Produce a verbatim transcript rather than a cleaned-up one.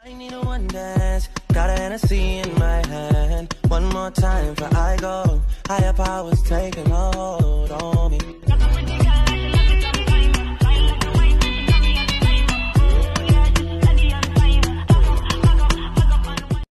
I need a one dance, got a Hennessy in my hand. One more time for I go. Higher powers taking a hold on me.